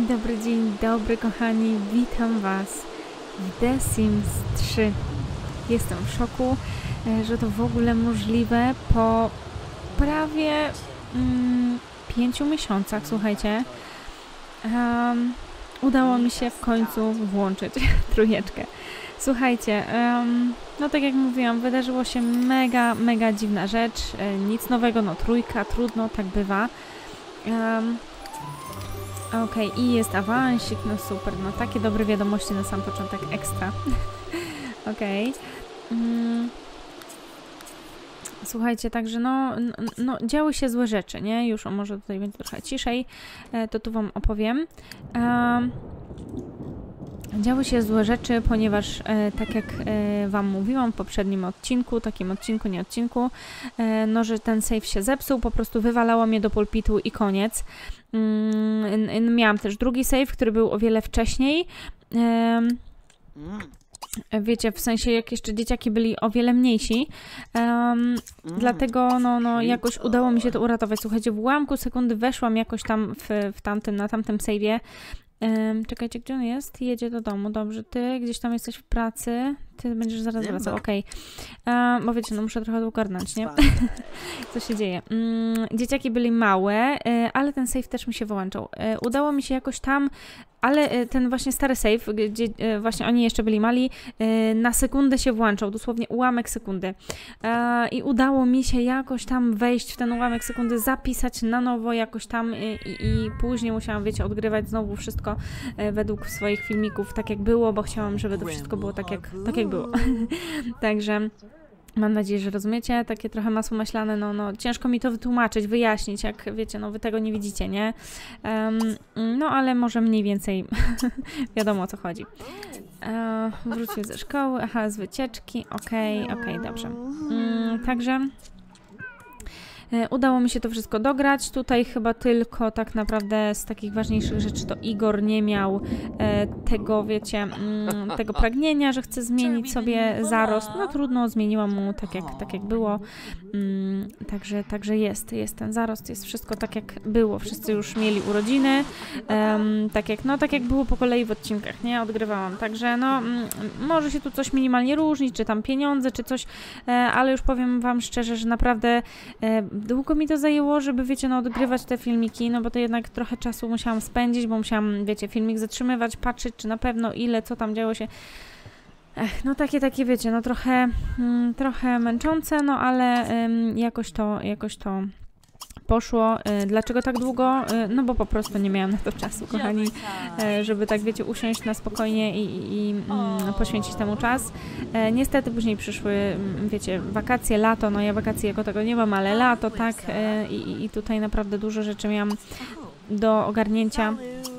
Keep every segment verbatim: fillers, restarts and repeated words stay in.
dobry, dzień dobry kochani, witam was w The Sims trzy. Jestem w szoku, że to w ogóle możliwe po prawie mm, pięciu miesiącach, słuchajcie. Um, udało mi się w końcu włączyć trójeczkę. Słuchajcie, um, no tak jak mówiłam, wydarzyło się mega, mega dziwna rzecz, e, nic nowego, no trójka, trudno, tak bywa. Um, Okej, okay, i jest awansik, no super, no takie dobre wiadomości na sam początek, ekstra. Okej. Okay. Mm. Słuchajcie, także no, no, działy się złe rzeczy, nie? Już o, może tutaj będzie trochę ciszej, e, to tu wam opowiem. Um, Działy się złe rzeczy, ponieważ e, tak jak e, wam mówiłam w poprzednim odcinku, takim odcinku, nie odcinku, e, no, że ten save się zepsuł, po prostu wywalało mnie do pulpitu i koniec. Mm, miałam też drugi save, który był o wiele wcześniej. E, Wiecie, w sensie jak jeszcze dzieciaki byli o wiele mniejsi, um, mm. dlatego no, no jakoś udało mi się to uratować. Słuchajcie, w ułamku sekundy weszłam jakoś tam w, w tamtym, na tamtym save'ie. Um, czekajcie, gdzie on jest? Jedzie do domu, dobrze. Ty gdzieś tam jesteś w pracy, ty będziesz zaraz wracał, okej. Okay. Um, bo wiecie, no muszę trochę ogarnąć, nie? Co się dzieje? Um, dzieciaki byli małe, y, ale ten save też mi się wyłączał. Y, udało mi się jakoś tam, ale ten właśnie stary save, gdzie y, właśnie oni jeszcze byli mali, y, na sekundę się włączał, dosłownie ułamek sekundy. Y, I udało mi się jakoś tam wejść w ten ułamek sekundy, zapisać na nowo jakoś tam y, i, i później musiałam, wiecie, odgrywać znowu wszystko y, według swoich filmików, tak jak było, bo chciałam, żeby to wszystko było tak jak, tak jak było. Także mam nadzieję, że rozumiecie, takie trochę masło maślane, no, no ciężko mi to wytłumaczyć, wyjaśnić, jak wiecie, no wy tego nie widzicie, nie? Um, no ale może mniej więcej wiadomo o co chodzi. E, wrócił ze szkoły, aha, z wycieczki, okej, okay, okej, okay, dobrze. Um, także udało mi się to wszystko dograć. Tutaj chyba tylko tak naprawdę z takich ważniejszych rzeczy to Igor nie miał e, tego, wiecie, mm, tego pragnienia, że chce zmienić sobie zarost. No trudno, zmieniłam mu tak jak, tak jak było. Mm, także, także jest, jest ten zarost, jest wszystko tak jak było. Wszyscy już mieli urodziny. Um, tak jak, no tak jak było po kolei w odcinkach, nie? Odgrywałam. Także no mm, może się tu coś minimalnie różnić, czy tam pieniądze, czy coś, e, ale już powiem wam szczerze, że naprawdę e, długo mi to zajęło, żeby, wiecie, no odgrywać te filmiki, no bo to jednak trochę czasu musiałam spędzić, bo musiałam, wiecie, filmik zatrzymywać, patrzeć, czy na pewno ile, co tam działo się. Ech, no takie, takie, wiecie, no trochę, mm, trochę męczące, no ale ym, jakoś to, jakoś to poszło. Y, dlaczego tak długo? Y, no bo po prostu nie miałam na to czasu, kochani, y, żeby tak, wiecie, usiąść na spokojnie i, i y, poświęcić temu czas. Y, niestety później przyszły, y, wiecie, wakacje, lato, no ja wakacji jako tego nie mam, ale lato, tak, y, i, i tutaj naprawdę dużo rzeczy miałam do ogarnięcia.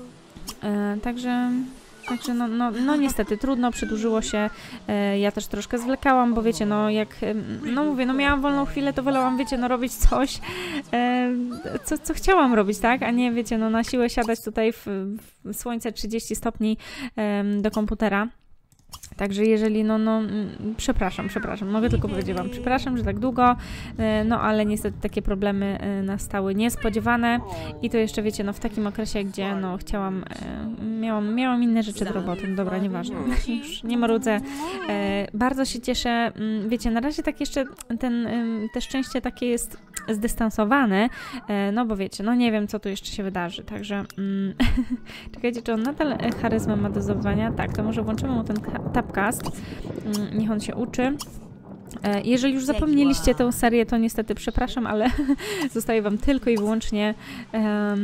Y, także... Także no, no, no niestety trudno, przedłużyło się, e, ja też troszkę zwlekałam, bo wiecie, no jak, no mówię, no miałam wolną chwilę, to wolałam, wiecie, no robić coś, e, co, co chciałam robić, tak, a nie, wiecie, no na siłę siadać tutaj w, w słońce trzydzieści stopni e, do komputera. Także jeżeli, no, no, przepraszam, przepraszam, mogę tylko powiedzieć wam, przepraszam, że tak długo, no, ale niestety takie problemy nastały niespodziewane i to jeszcze, wiecie, no, w takim okresie, gdzie, no, chciałam, miałam, miałam inne rzeczy do roboty, no, dobra, nieważne, już nie marudzę, bardzo się cieszę, wiecie, na razie tak jeszcze ten, te szczęście takie jest zdystansowane, no, bo wiecie, no, nie wiem, co tu jeszcze się wydarzy, także, czekajcie, czy on nadal charyzmę ma do zdobywania? Tak, to może włączymy mu ten Tapcast, niech on się uczy. Jeżeli już zapomnieliście tę serię, to niestety przepraszam, ale zostaje wam tylko i wyłącznie um,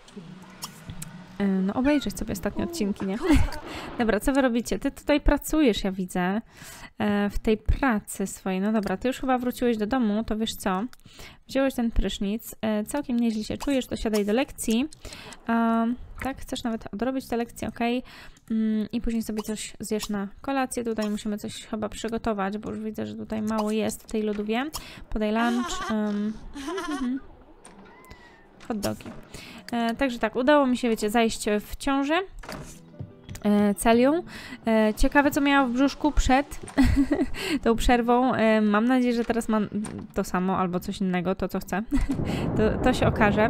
no obejrzeć sobie ostatnie odcinki, nie? Dobra, co wy robicie? Ty tutaj pracujesz, ja widzę, w tej pracy swojej. No dobra, ty już chyba wróciłeś do domu, to wiesz co? Wziąłeś ten prysznic, całkiem nieźle się czujesz, to siadaj do lekcji. Um, tak, chcesz nawet odrobić tę lekcję, ok? Um, I później sobie coś zjesz na kolację. Tutaj musimy coś chyba przygotować, bo już widzę, że tutaj mało jest w tej lodówie. Podaj lunch. Um, hot dogi. E, także tak, udało mi się, wiecie, zajść w ciążę. Celią. Ciekawe, co miała w brzuszku przed tą przerwą. Mam nadzieję, że teraz ma to samo albo coś innego, to co chce. to, to się okaże.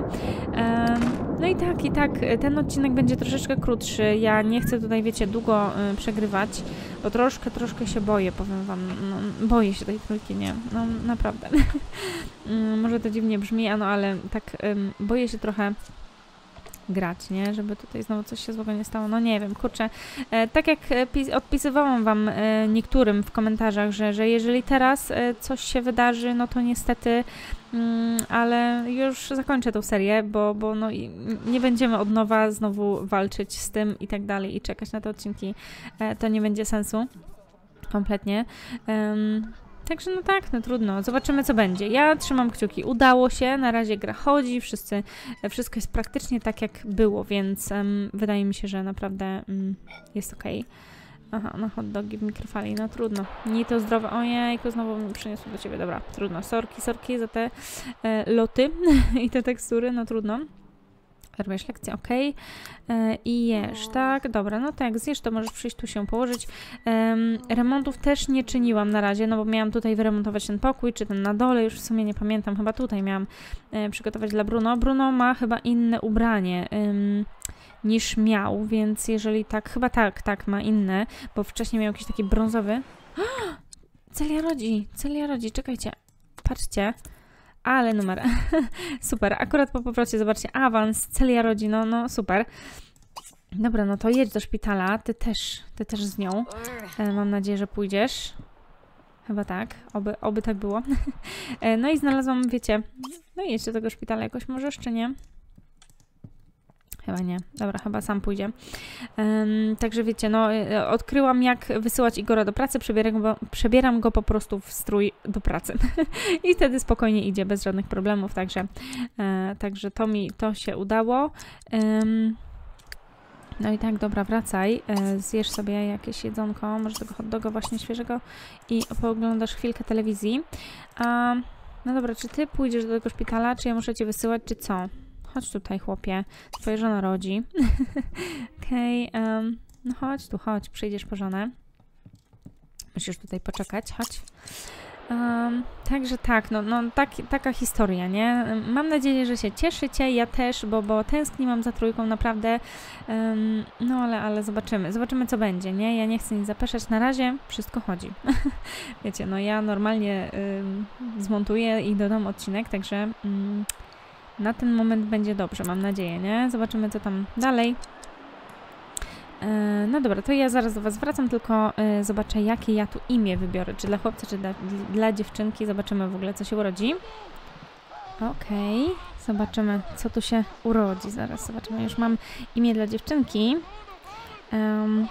No i tak, i tak, ten odcinek będzie troszeczkę krótszy. Ja nie chcę tutaj, wiecie, długo przegrywać, bo troszkę, troszkę się boję, powiem wam. No, boję się tej trójki, nie? No naprawdę. Może to dziwnie brzmi, no ale tak boję się trochę grać, nie? Żeby tutaj znowu coś się złego nie stało. No nie wiem, kurczę. E, tak jak odpisywałam wam e, niektórym w komentarzach, że, że jeżeli teraz e, coś się wydarzy, no to niestety, mm, ale już zakończę tą serię, bo, bo no, nie będziemy od nowa znowu walczyć z tym i tak dalej i czekać na te odcinki. E, to nie będzie sensu. Kompletnie. Um, Także no tak, no trudno. Zobaczymy, co będzie. Ja trzymam kciuki. Udało się, na razie gra chodzi, wszyscy, wszystko jest praktycznie tak, jak było, więc um, wydaje mi się, że naprawdę um, jest okej. Okay. Aha, no hot dogi w mikrofali, no trudno. Nie to zdrowe. Ojejku, znowu mi przyniosło do ciebie. Dobra, trudno. Sorki, sorki za te e, loty i te tekstury, no trudno. Robisz lekcję, ok. E, I jesz, tak? Dobra, no tak, zjesz, to możesz przyjść tu się położyć. E, remontów też nie czyniłam na razie, no bo miałam tutaj wyremontować ten pokój, czy ten na dole, już w sumie nie pamiętam, chyba tutaj miałam e, przygotować dla Bruno. Bruno ma chyba inne ubranie e, niż miał, więc jeżeli tak, chyba tak, tak, ma inne, bo wcześniej miał jakiś taki brązowy. Celia rodzi, Celia rodzi, czekajcie, patrzcie. Ale numer. Super. Akurat po powrocie, zobaczcie, awans, Celia rodzi, no, no super. Dobra, no to jedź do szpitala. Ty też, ty też z nią. E, mam nadzieję, że pójdziesz. Chyba tak. Oby, oby tak było. e, no i znalazłam, wiecie, no i jedź do tego szpitala jakoś możesz, czy nie? Chyba nie. Dobra, chyba sam pójdzie. Um, także wiecie, no odkryłam, jak wysyłać Igora do pracy, przebieram go, przebieram go po prostu w strój do pracy. I wtedy spokojnie idzie, bez żadnych problemów, także, e, także to mi, to się udało. Um, no i tak, dobra, wracaj, e, zjesz sobie jakieś jedzonko, może tego hot doga właśnie świeżego i pooglądasz chwilkę telewizji. A, no dobra, czy ty pójdziesz do tego szpitala, czy ja muszę cię wysyłać, czy co? Chodź tutaj, chłopie. Twoja żona rodzi. Okej, okay, um, no chodź tu, chodź. Przyjdziesz po żonę. Musisz tutaj poczekać, chodź. Um, także tak, no, no tak, taka historia, nie? Mam nadzieję, że się cieszycie, ja też, bo, bo tęskniłam za trójką, naprawdę. Um, no ale, ale zobaczymy, zobaczymy, co będzie, nie? Ja nie chcę nic zapeszać, na razie wszystko chodzi. Wiecie, no ja normalnie um, zmontuję i dodam odcinek, także... Um, na ten moment będzie dobrze, mam nadzieję, nie? Zobaczymy, co tam dalej. E, no dobra, to ja zaraz do was wracam, tylko e, zobaczę, jakie ja tu imię wybiorę. Czy dla chłopca, czy dla, dla dziewczynki. Zobaczymy w ogóle, co się urodzi. Okej, okay. Zobaczymy, co tu się urodzi. Zaraz zobaczymy. Już mam imię dla dziewczynki. Um,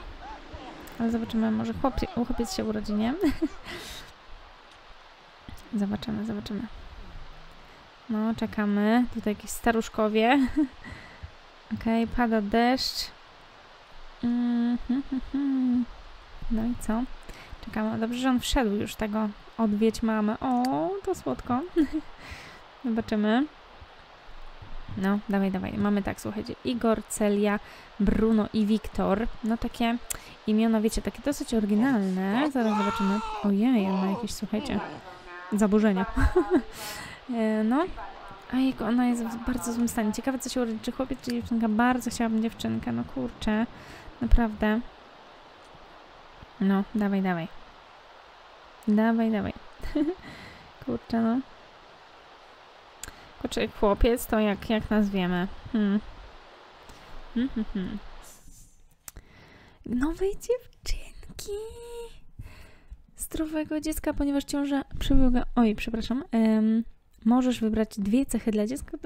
ale zobaczymy, może chłopiec, chłopiec się urodzi, nie? Zobaczymy, zobaczymy. No, czekamy. Tutaj jakieś staruszkowie. Okej, okay, pada deszcz. Mm -hmm. No i co? Czekamy. Dobrze, że on wszedł już tego. Odwiedź mamę. O, to słodko. Zobaczymy. No, dawaj, dawaj. Mamy tak, słuchajcie. Igor, Celia, Bruno i Wiktor. No takie imiona, wiecie, takie dosyć oryginalne. Zaraz zobaczymy. Ojej, on ma jakieś, słuchajcie, zaburzenia. No, a jego, ona jest w bardzo złym stanie. Ciekawe, co się urodzi, czy chłopiec, czy dziewczynka. Bardzo chciałabym dziewczynkę, no kurczę, naprawdę. No, dawaj, dawaj. Dawaj, dawaj. Kurczę, no. Kurczę, chłopiec, to jak, jak nazwiemy? Hmm. Hmm, hmm, hmm. Nowej dziewczynki. Zdrowego dziecka, ponieważ ciąża przebiega... Oj, przepraszam. Um, możesz wybrać dwie cechy dla dziecka.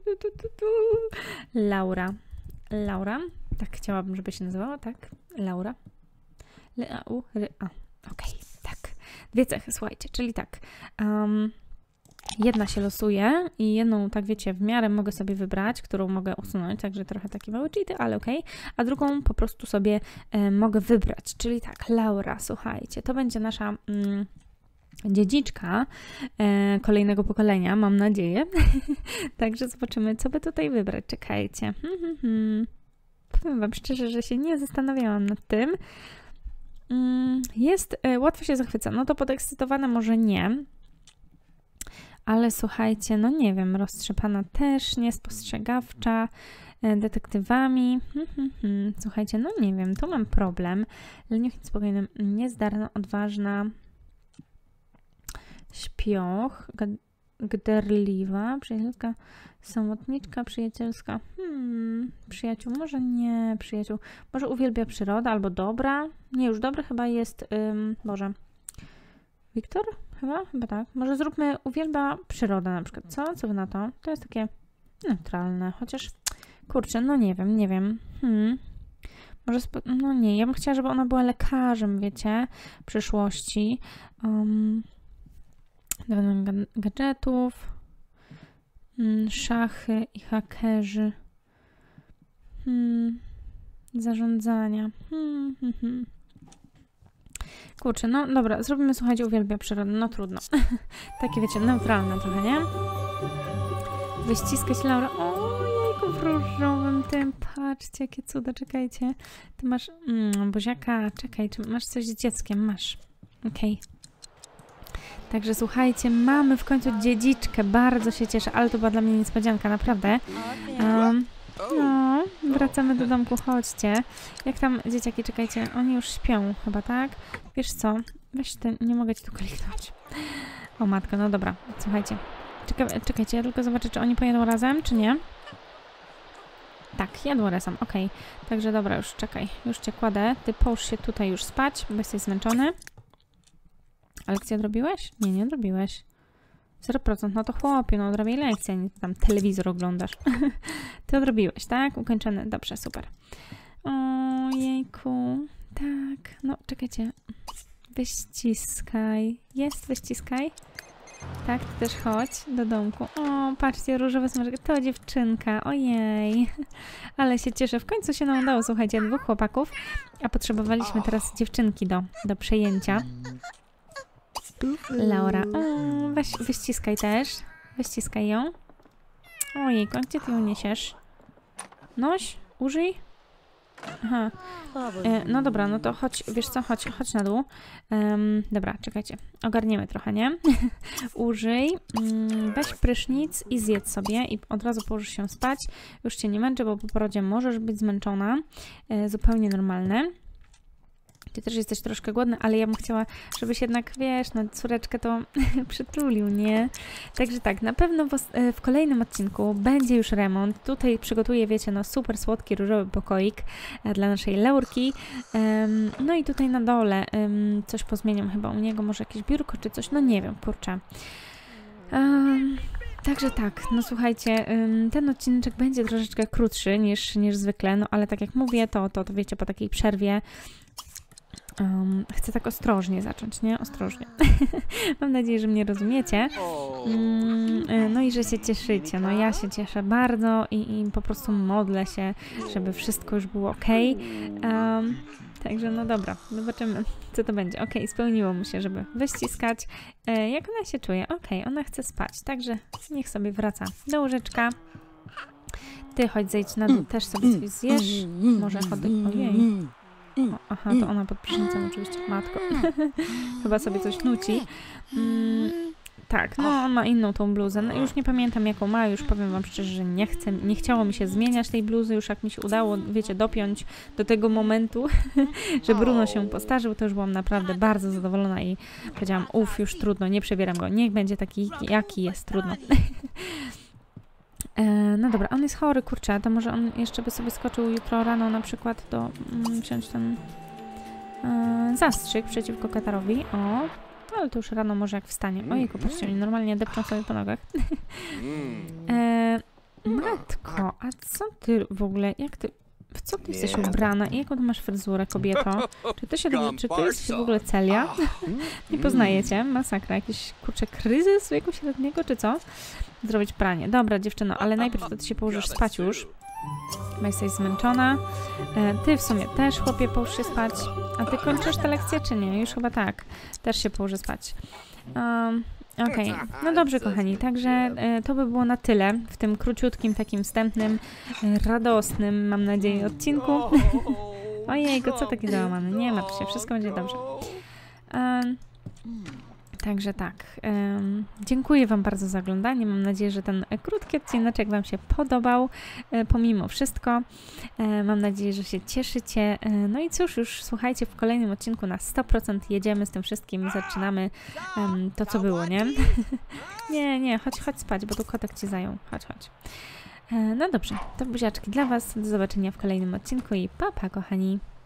Laura. Laura. Tak chciałabym, żeby się nazywała, tak? Laura. L-A-U, R-A. Okej, tak. Dwie cechy, słuchajcie, czyli tak. Um, jedna się losuje i jedną, tak wiecie, w miarę mogę sobie wybrać, którą mogę usunąć, także trochę taki mały cheaty, ale okej. Okay. A drugą po prostu sobie e, mogę wybrać, czyli tak, Laura, słuchajcie, to będzie nasza mm, dziedziczka e, kolejnego pokolenia, mam nadzieję. Także zobaczymy, co by tutaj wybrać. Czekajcie. Hmm, hmm, hmm. powiem wam szczerze, że się nie zastanawiałam nad tym. Jest, łatwo się zachwyca. No to podekscytowana może nie. Ale słuchajcie, no nie wiem, roztrzepana też, niespostrzegawcza, detektywami. Hmm, hmm, hmm. Słuchajcie, no nie wiem, tu mam problem. Leniuchnic spokojny, niezdarna, odważna, śpioch, gderliwa, przyjacielska, samotniczka, przyjacielska. Hmm, przyjaciół, może nie przyjaciół. Może uwielbia przyrodę albo dobra. Nie, już dobra chyba jest, ym, Boże, Wiktor? Chyba? Chyba tak. Może zróbmy uwielbia przyrodę na przykład. Co? Co wy na to? To jest takie neutralne. Chociaż, kurczę, no nie wiem, nie wiem. Hmm. Może, no nie, ja bym chciała, żeby ona była lekarzem, wiecie, w przyszłości. Um, gadżetów, hmm, szachy i hakerzy. Hmm. Zarządzania. Hmm, hmm, hmm. Kurczę, no dobra, zrobimy, słuchajcie, uwielbia przyrodę, no trudno. Takie, wiecie, neutralne trochę, nie? Wyściskać Laura. Ojejku, w różowym tym, patrzcie, jakie cuda, czekajcie. Ty masz, mm, buziaka, czekaj, czy masz coś z dzieckiem? Masz. Okej. Okay. Także słuchajcie, mamy w końcu dziedziczkę, bardzo się cieszę, ale to była dla mnie niespodzianka, naprawdę. Um, No, wracamy do domku, chodźcie. Jak tam dzieciaki, czekajcie, oni już śpią chyba, tak? Wiesz co, weź ten, nie mogę ci tu kliknąć. O matko, no dobra, słuchajcie. Czeka, czekajcie, ja tylko zobaczę, czy oni pojadą razem, czy nie? Tak, jadą razem, okej. Okay. Także dobra, już czekaj, już cię kładę. Ty połóż się tutaj już spać, bo jesteś zmęczony. A lekcję odrobiłeś? Nie, nie odrobiłeś. zero procent, no to chłopie, no odrobię lekcję, nie tam telewizor oglądasz. Ty odrobiłeś, tak? Ukończony, dobrze, super. Ojejku, tak, no czekajcie. Wyściskaj, jest wyściskaj? Tak, ty też chodź do domku. O, patrzcie, różowe smażki, to dziewczynka, ojej. Ale się cieszę, w końcu się nam udało, słuchajcie, dwóch chłopaków, a potrzebowaliśmy teraz dziewczynki do, do przejęcia. Laura, o, weź, wyściskaj też. Wyściskaj ją. Ojejku, a gdzie ty ją niesiesz? Noś, użyj. Aha. E, no dobra, no to chodź, wiesz co, chodź, chodź na dół. Um, dobra, czekajcie, ogarniemy trochę, nie? Użyj, um, weź prysznic i zjedz sobie i od razu położysz się spać. Już cię nie męczę, bo po porodzie możesz być zmęczona. E, zupełnie normalne. Ty też jesteś troszkę głodny, ale ja bym chciała, żebyś jednak, wiesz, no córeczkę to przytulił, nie? Także tak, na pewno w, w kolejnym odcinku będzie już remont. Tutaj przygotuję, wiecie, no super słodki, różowy pokoik dla naszej Laurki. Um, no i tutaj na dole um, coś pozmieniam chyba u niego, może jakieś biurko czy coś, no nie wiem, kurczę. Um, Także tak, no słuchajcie, ten odcinek będzie troszeczkę krótszy niż, niż zwykle, no ale tak jak mówię, to, to, to wiecie, po takiej przerwie Um, chcę tak ostrożnie zacząć, nie? Ostrożnie. Mam nadzieję, że mnie rozumiecie. Um, no i że się cieszycie. No ja się cieszę bardzo i, i po prostu modlę się, żeby wszystko już było ok. Um, także no dobra, zobaczymy, co to będzie. Ok, spełniło mu się, żeby wyściskać. E, jak ona się czuje? Ok, ona chce spać, także niech sobie wraca do łóżeczka. Ty chodź, zejdź na dół, też sobie coś zjesz. Może chody... Ojej. O, aha, to ona pod prysznicem oczywiście, matko. Chyba sobie coś nuci. Mm, tak, no on ma inną tą bluzę. No, już nie pamiętam jaką ma, już powiem wam szczerze, że nie chcę, nie chciało mi się zmieniać tej bluzy, już jak mi się udało, wiecie, dopiąć do tego momentu, że Bruno się postarzył, to już byłam naprawdę bardzo zadowolona i powiedziałam, uff, już trudno, nie przebieram go, niech będzie taki, jaki jest, trudno. No dobra, on jest chory, kurczę, to może on jeszcze by sobie skoczył jutro rano na przykład do mm, wziąć ten e, zastrzyk przeciwko katarowi. O, ale to już rano może jak wstanie. Ojejku, patrzcie, oni normalnie depczą sobie po nogach. e, matko, a co ty w ogóle, jak ty, w co ty jesteś ubrana i jaką ty masz fryzurę, kobieto? Czy ty, się, czy ty jesteś w ogóle Celia? Nie poznajecie? Masakra, jakiś, kurczę, kryzys wieku średniego, czy co? Zrobić pranie. Dobra, dziewczyno, ale najpierw to ty się położysz spać już, bo jesteś zmęczona. E, ty w sumie też, chłopie, połóż się spać. A ty kończysz tę lekcję, czy nie? Już chyba tak. Też się położy spać. Um, Okej, no dobrze kochani, także e, to by było na tyle w tym króciutkim, takim wstępnym, e, radosnym, mam nadzieję, odcinku. Ojejku, co takie załamane? Nie martw się, wszystko będzie dobrze. Um, Także tak, um, dziękuję Wam bardzo za oglądanie, mam nadzieję, że ten krótki odcineczek Wam się podobał, e, pomimo wszystko. E, mam nadzieję, że się cieszycie. E, no i cóż, już słuchajcie, w kolejnym odcinku na sto procent jedziemy z tym wszystkim, zaczynamy um, to, co było, nie? nie, nie, chodź, chodź spać, bo tu kotek Cię zajął. Chodź, chodź. E, no dobrze, to buziaczki dla Was, do zobaczenia w kolejnym odcinku i pa, pa kochani.